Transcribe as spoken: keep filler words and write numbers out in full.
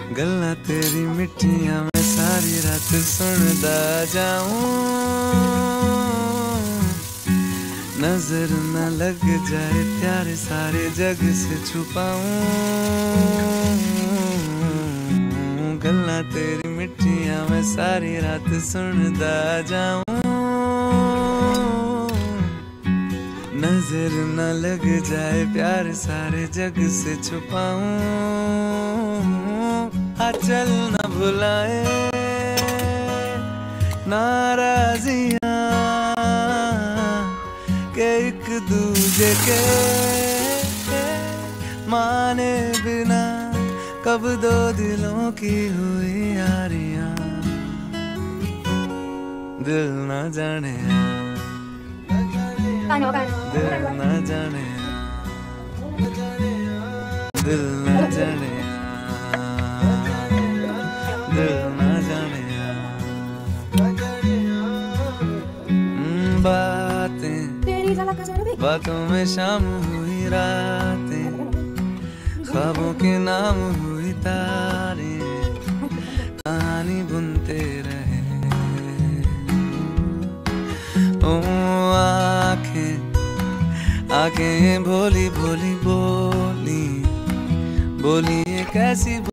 गल्ला तेरी मिठियां मैं सारी रात सुनदा जाऊं, नजर न लग जाए प्यारे सारे जग से छुपाऊं। गल्ला तेरी मिठियां मैं सारी रात सुनदा जाऊं, नजर न लग जाए प्यार सारे जग से छुपाऊं। आ चल न भुलाए नाराजियां के एक दूजे के माने बिना कब दो दिलों की हुई यारियां। दिल न जाने दिल न जाने दिल न जाने दिल न जाने बातें बातों में शाम हुई रातें, ख्वाबों के नाम हुई तारें, कहानी बुनते रहे। ओ आँखें आँखें भोली भोली बोली बोली एक ऐसी